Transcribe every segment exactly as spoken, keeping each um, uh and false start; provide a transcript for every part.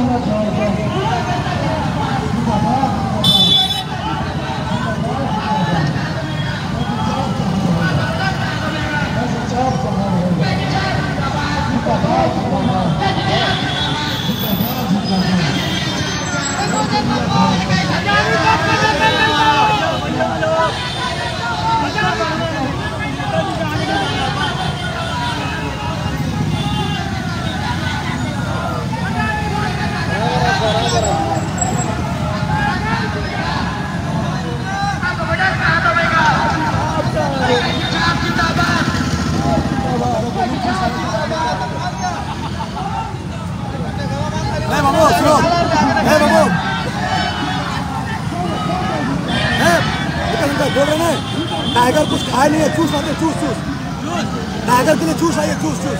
Tiger कुछ खाया नहीं है, चूस आते चूस चूस टाइगर के लिए चूस आइए चूस चूस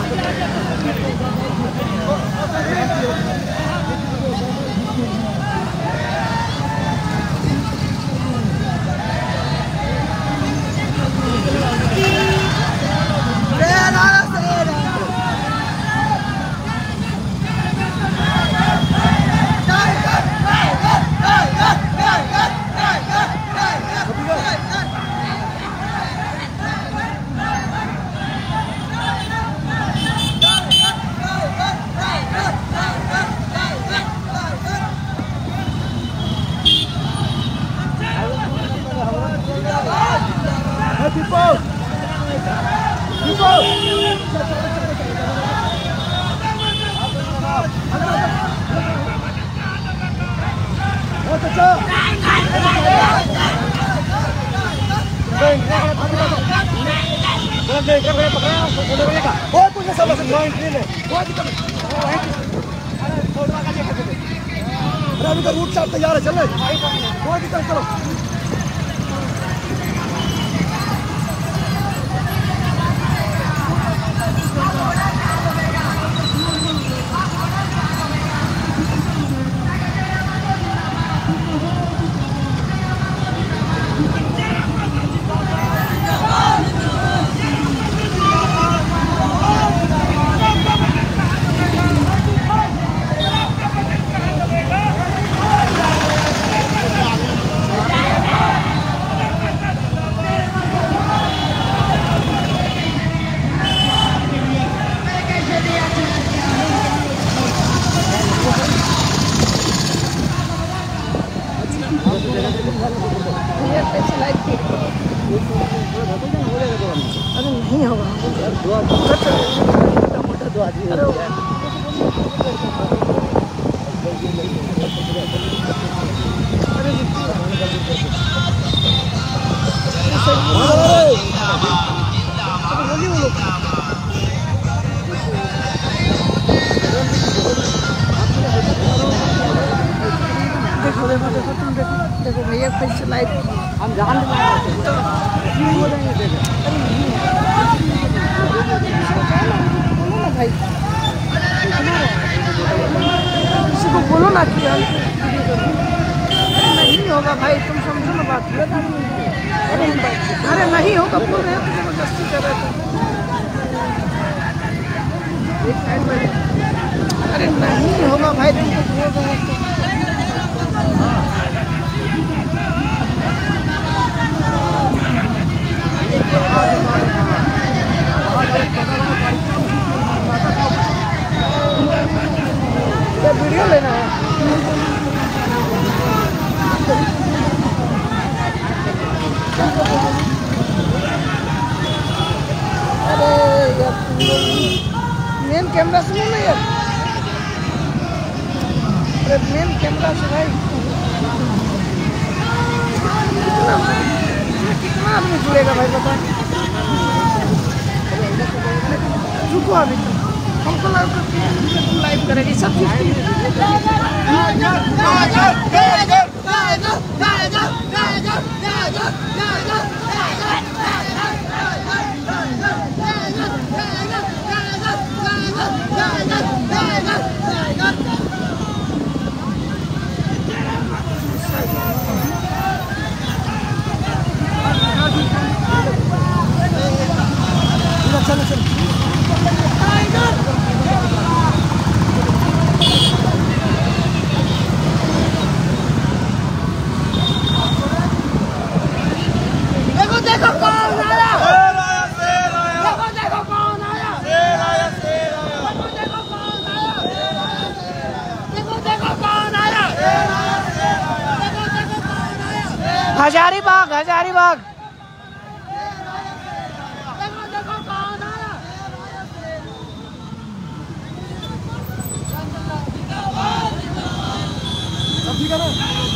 रूट चार तैयार है, चले कोई दिक्कत करो। अरे नहीं होगा देखो देखो देखो तुम देखो देखो भैया फिर से लाइव हम जान हो जाएंगे। बोलो ना भाई, किसी को बोलो ना कि नहीं होगा भाई, तुम समझो ना बात। अरे नहीं होगा बोल रहे हो, जबरदस्ती कर रहे थे। अरे नहीं होगा भाई, तुमको बोल रहे हो। क्या वीडियो लेना है? अरे यार मेन कैमरा से नहीं यार, अरे मेन कैमरा से भाई कितना कितना आदमी जुड़ेगा भाई बता। रुको अभी तो हमको लाइव करेगी सब चीज। चलो चलो हजारीबाग हजारीबाग ठीक है ना?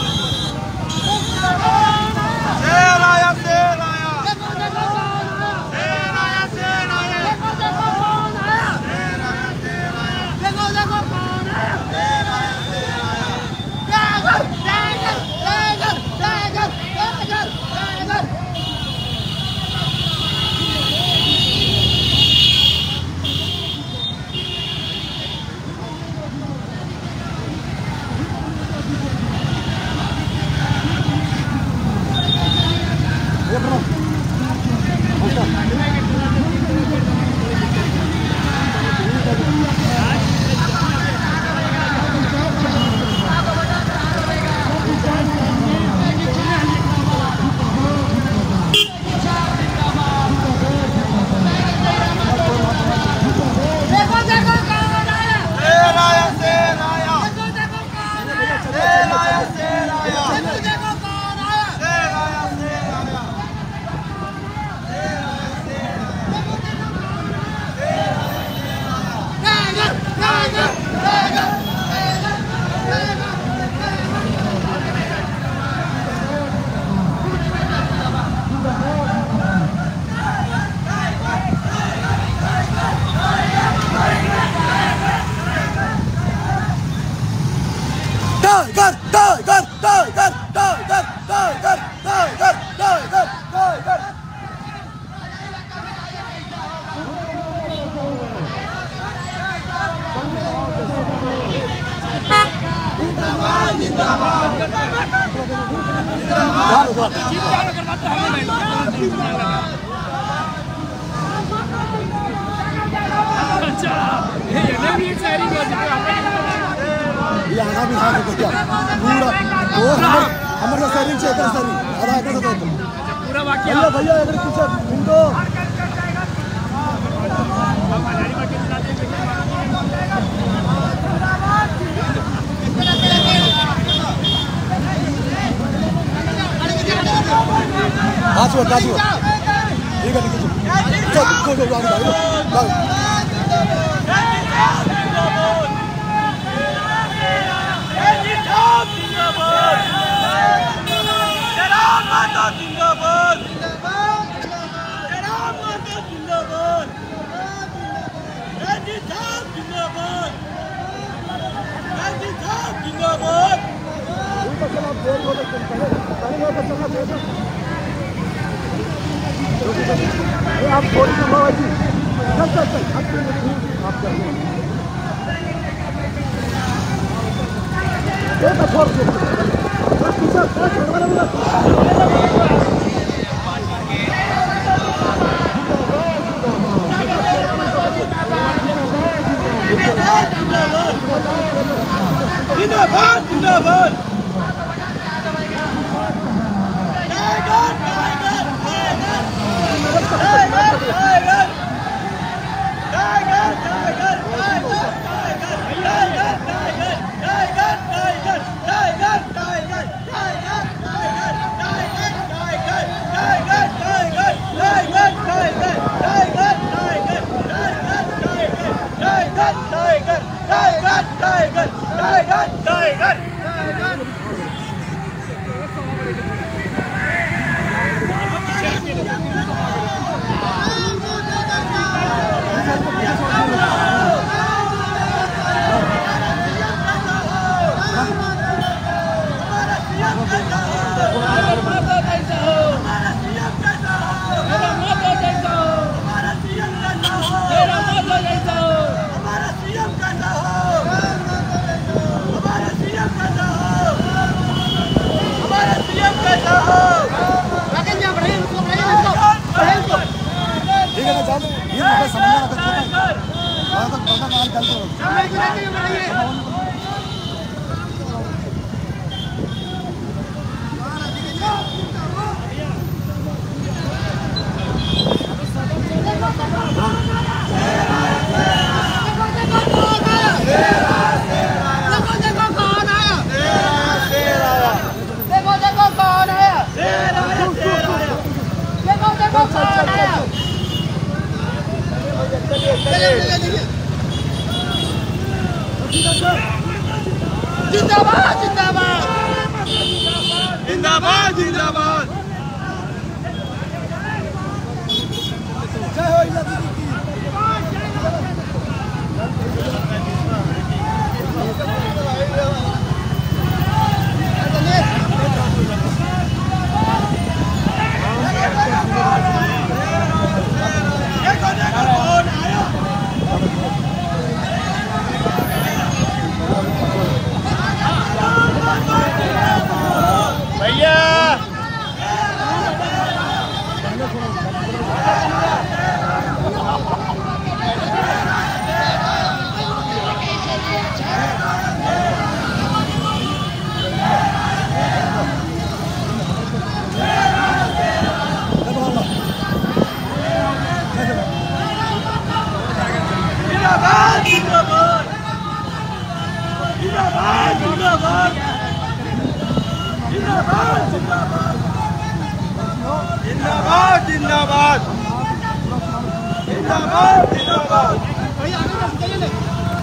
भैया अगर पीछे विंडो आज वो आज वो ठीक है ठीक है चल go go go go आप थोड़ी संभावती चल चल चल आप कर एक छोड़ दो पीछे जिंदाबाद जिंदाबाद हमारा सीएम कैसा हो जिंदाबाद जिंदाबाद जिंदाबाद जिंदाबाद। जय हो इंदिरा दीदी की। जिंदाबाद जिंदाबाद जिंदाबाद जिंदाबाद। भैया आगे का चलिए ले।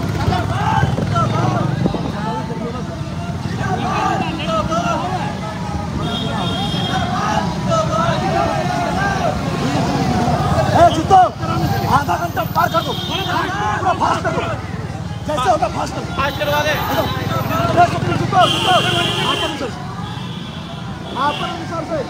जीतो आधा घंटा पार कर दो, पूरा फास्ट कर दो, जैसे होगा फास्ट कर फास्ट करवा दे। जीतो जीतो आप अनुसार से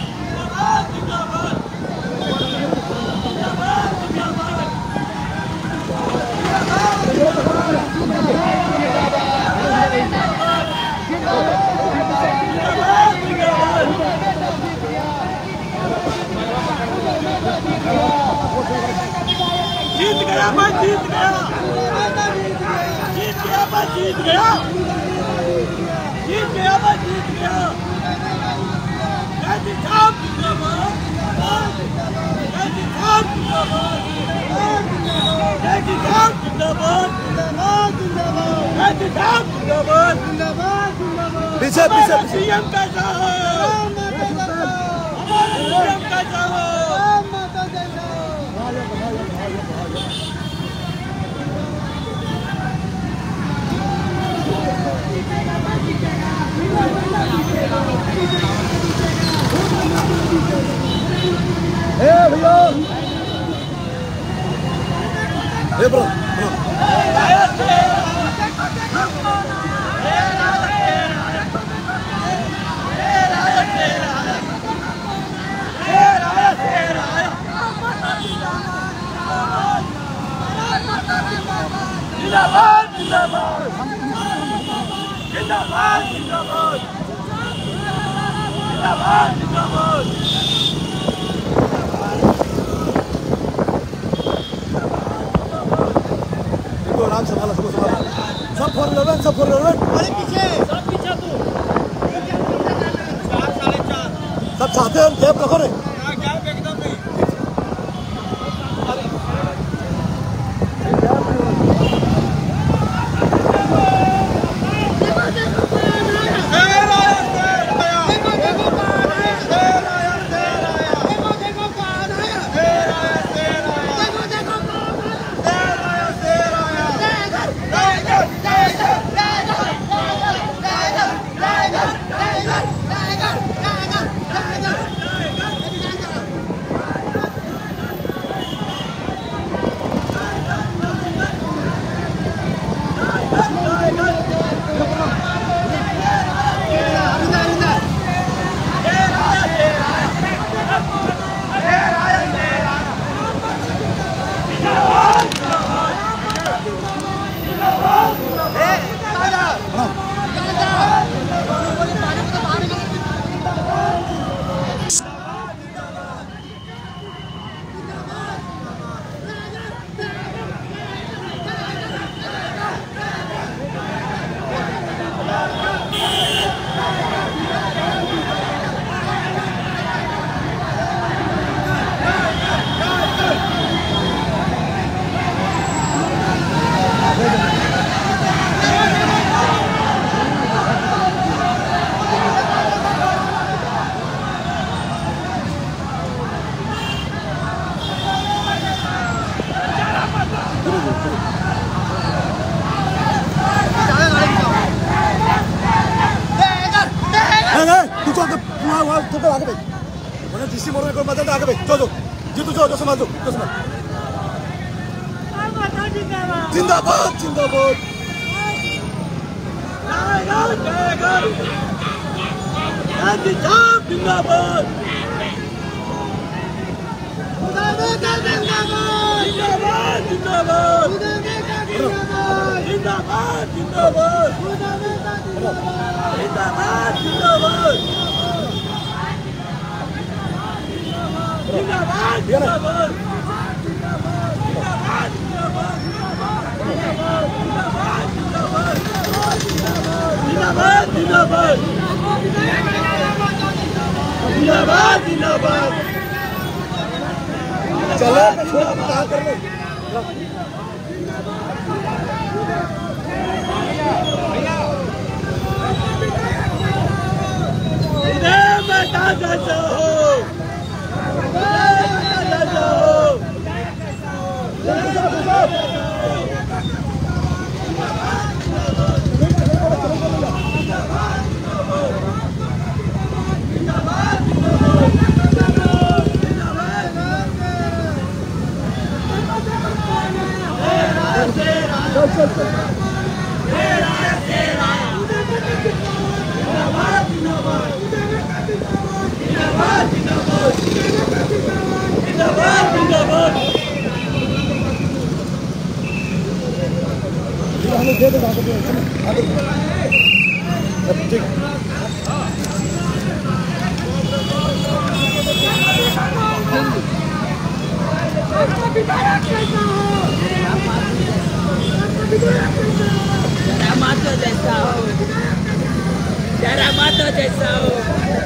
जीत गया मैं जीत गया जीत गया मैं जीत गया जीत गया मैं जीत गया। गांधी साहब जिंदाबाद गांधी साहब जिंदाबाद गांधी साहब जिंदाबाद गांधी साहब जिंदाबाद जिंदाबाद। पीछे पीछे सीएम कैसा है सीएम कैसा है। ए भैया ए ब्रो जिंदाबाद जिंदाबाद जिंदाबाद जिंदाबाद जिंदाबाद जिंदाबाद। देखो आराम से संभालो, सबको संभालो, सब फोर इलेवन सब फोर इलेवन। अरे पीछे सब पीछे तू चार साढ़े चार सब चाहते हैं हम गैप रखो रे गैप एकदम नहीं। वहाँ वहाँ थोड़ा आगे भाई उन्हें जिससे मोड़ को मत आगे भाई जो जो जीतू जो जो संभाल दो जो संभाल जिंदाबाद जिंदाबाद जिंदाबाद जिंदाबाद जिंदाबाद जिंदाबाद जिंदाबाद जिंदाबाद जिंदाबाद जिंदाबाद जिंदाबाद जिंदाबाद जिंदाबाद जिंदाबाद जिंदाबाद जिंदाबाद चलो क्या कर लो बेटा जैसा हो चल चल चल हमें दे दो ठीक जरा मत जैसा हो जरा मत जैसा हो